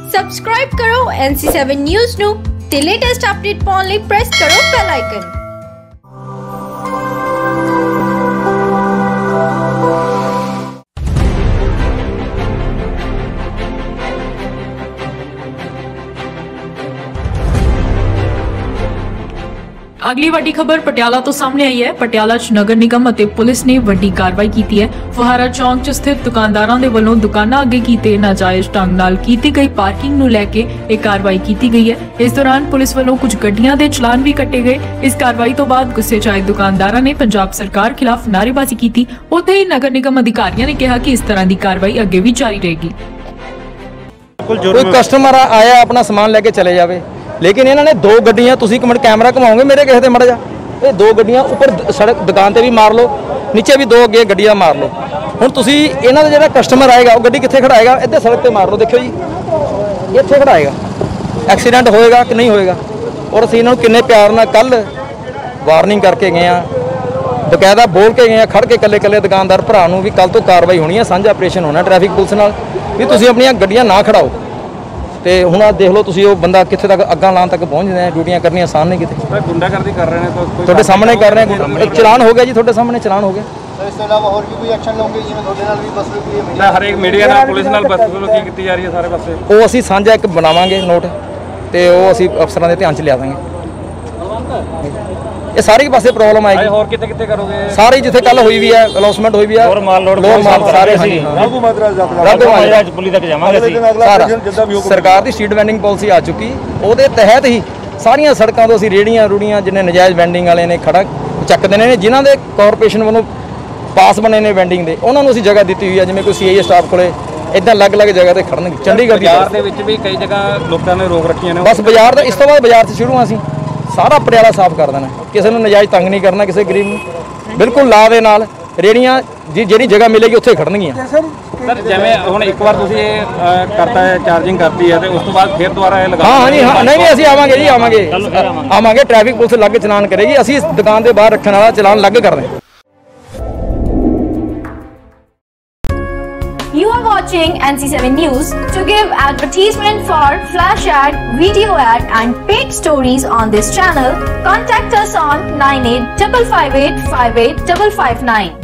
Subscribe ਕਰੋ NC7 news ਨੂੰ ਤੇ ਲੇਟੈਸਟ ਅਪਡੇਟ ਪਾਉਣ ਲਈ ਪ੍ਰੈਸ ਕਰੋ ਬੈਲ ਆਈਕਨ। अगली वड्डी खबर पटियाला तो सामने आई है। पटियाला च नगर निगम ਅਤੇ पुलिस ने वड्डी कार्रवाई की है। फुहारा चौक च स्थित दुकानदारां दे वल्लों दुकानां अगे कीते नाजायज ढंग नाल कीती गई पार्किंग नूं लैके एक कार्रवाई की गई है। इस दौरान पुलिस वल्लों कुछ गड्डियां दे चलान भी कट्टे गए। इस कार्रवाई तो बाद गुस्से च आए दुकानदारां ने पंजाब सरकार खिलाफ नारेबाजी की। उत्थे ही नगर निगम अधिकारियों ने कहा कि इस तरह की कार्रवाई अगे भी जारी रहेगी। कोई कस्टमर आया अपना सामान लेके चले जावे, लेकिन इन्होंने दो गड्डियां, तुसीं एक मिनट कैमरा घुमाओगे मेरे किसी ते मड़ जा, ये दो गड्डियां उपर सड़क दुकान ते भी मार लो, नीचे भी दो अगे गड्डियां मार लो। हुण तुसीं इन्हां दा जिहड़ा कस्टमर आएगा वो गड्डी कित्थे खड़ाएगा? इधर सड़क ते मार लो, देखो जी इत्थे खड़ाएगा, एक्सीडेंट होएगा कि नहीं होएगा? और असीं इन्हां नूं किन्ने प्यार नाल कल वार्निंग करके गए हैं, बकायदा बोल के गए हैं खड़ के कल्ले कल्ले दुकानदार भरा नूं भी कल तो कार्रवाई होनी है, साझा ऑपरेशन होना ट्रैफिक पुलिस नाल भी तुसीं अपणियां गड्डियां ना खड़ाओ। ਤੇ ਹੁਣ ਆ ਦੇਖ ਲਓ ਤੁਸੀਂ ਉਹ ਬੰਦਾ ਕਿੱਥੇ ਤੱਕ ਅੱਗਾ ਲਾਉਣ ਤੱਕ ਪਹੁੰਚ ਜਾਂਦੇ ਆ, ਡਿਊਟੀਆਂ ਕਰਨੀਆਂ ਆਸਾਨ ਨਹੀਂ ਕਿਤੇ। ਗੁੰਡਾਗਰਦੀ ਕਰ ਰਹੇ ਨੇ ਤੁਹਾਡੇ ਸਾਹਮਣੇ ਕਰ ਰਹੇ ਆ, ਚਲਾਨ ਹੋ ਗਿਆ ਜੀ, ਤੁਹਾਡੇ ਸਾਹਮਣੇ ਚਲਾਨ ਹੋ ਗਿਆ। ਇਸ ਤੋਂ ਇਲਾਵਾ ਹੋਰ ਵੀ ਕੋਈ ਐਕਸ਼ਨ ਲਓਗੇ ਜਿਵੇਂ ਤੁਹਾਡੇ ਨਾਲ ਵੀ ਬਸ ਕੋਈ ਮੀਡੀਆ ਹਰੇਕ ਮੀਡੀਆ ਨਾਲ ਪੁਲਿਸ ਨਾਲ ਬਸ ਵੱਲੋਂ ਕੀ ਕੀਤੀ ਜਾ ਰਹੀ ਹੈ ਸਾਰੇ ਪਾਸੇ? ਉਹ ਅਸੀਂ ਸਾਂਝਾ ਇੱਕ ਬਣਾਵਾਂਗੇ ਨੋਟ ਤੇ ਉਹ ਅਸੀਂ ਅਫਸਰਾਂ ਦੇ ਧਿਆਨ 'ਚ ਲਿਆ ਦਾਂਗੇ। ਇਹ ਸਾਰੇ ਪਾਸੇ ਪ੍ਰੋਬਲਮ ਆਏਗੀ। ਹੋਰ ਕਿੱਥੇ ਕਿੱਥੇ ਕਰੋਗੇ? ਸਾਰੇ ਜਿੱਥੇ ਕੱਲ ਹੋਈ ਵੀ ਹੈ ਅਨਾਉਂਸਮੈਂਟ ਹੋਈ ਵੀ ਹੈ, ਲੋਰ ਮਾਲ ਸਾਰੇ ਹਾਂਜੀ ਰਾਗੂ ਮਾਜਰਾ ਪੁਲਿਸ ਤੱਕ ਜਾਵਾਂਗੇ ਅਸੀਂ। ਸਰਕਾਰ ਦੀ ਸਟਰੀਟ ਵੈਂਡਿੰਗ ਪਾਲਿਸੀ ਆ ਚੁੱਕੀ, ਉਹਦੇ ਤਹਿਤ ਹੀ ਸਾਰੀਆਂ ਸੜਕਾਂ ਤੋਂ ਅਸੀਂ ਰੇੜੀਆਂ ਰੂੜੀਆਂ ਜਿੰਨੇ ਨਜਾਇਜ਼ ਵੈਂਡਿੰਗ ਵਾਲੇ ਨੇ ਖੜਾ ਚੱਕਦੇ ਨੇ, ਜਿਨ੍ਹਾਂ ਦੇ ਕਾਰਪੋਰੇਸ਼ਨ ਵੱਲੋਂ ਪਾਸ ਬਣੇ ਨੇ ਵੈਂਡਿੰਗ ਦੇ, ਉਹਨਾਂ ਨੂੰ ਅਸੀਂ ਜਗ੍ਹਾ ਦਿੱਤੀ ਹੋਈ ਹੈ। ਜਿਵੇਂ ਕੋਈ CI ਸਟਾਫ ਕੋਲੇ ਇਦਾਂ ਅਲੱਗ-ਅਲੱਗ ਜਗ੍ਹਾ ਤੇ ਖੜਨਗੇ। ਚੰਡੀਗੜ੍ਹ ਬਾਜ਼ਾਰ ਦੇ ਵਿੱਚ ਵੀ ਕਈ ਜਗ੍ਹਾ ਲੋਕਾਂ ਨੇ ਰੋਕ ਰੱਖੀਆਂ ਨੇ। ਬਸ ਬਾਜ਼ਾਰ ਦਾ ਇਸ ਤੋਂ ਬਾਅਦ ਬਾਜ਼ਾਰ 'ਚ ਸ਼ੁਰੂ ਹਾਂ ਅਸੀਂ ਸਾਰਾ ਪਟਿਆਲਾ ਸਾਫ਼ ਕਰ ਦੇਣਾ, ਕਿਸੇ ਨੂੰ ਨਜਾਇਜ਼ ਤੰਗ ਨਹੀਂ ਕਰਨਾ, ਕਿਸੇ ਗਰੀਬ ਨੂੰ ਬਿਲਕੁਲ ਲਾ ਦੇ ਨਾਲ ਰੇੜੀਆਂ ਜਿਹੜੀ ਜਗ੍ਹਾ ਮਿਲੇਗੀ ਉੱਥੇ ਖੜਨਗੀਆਂ। ਸਰ ਜਿਵੇਂ ਹੁਣ ਇੱਕ ਵਾਰ ਤੁਸੀਂ ਇਹ ਕਰਤਾ ਹੈ, ਚਾਰਜਿੰਗ ਕਰਤੀ ਹੈ ਤੇ ਉਸ ਤੋਂ ਬਾਅਦ ਫਿਰ ਦੁਬਾਰਾ ਇਹ ਲਗਾ? ਹਾਂਜੀ ਹਾਂ, ਨਹੀਂ ਅਸੀਂ ਆਵਾਂਗੇ ਜੀ, ਆਵਾਂਗੇ ਟ੍ਰੈਫਿਕ ਪੁਲਿਸ ਲੱਗ ਚਲਾਨ ਕਰੇਗੀ, ਅਸੀਂ ਇਸ ਦੁਕਾਨ ਦੇ ਬਾਹਰ ਰੱਖਣ ਵਾਲਾ ਚਲਾਨ ਲੱਗ ਕਰਦੇ। You are watching NC7 News. To give advertisement for flash ad, video ad and paid stories on this channel, contact us on 9855858559.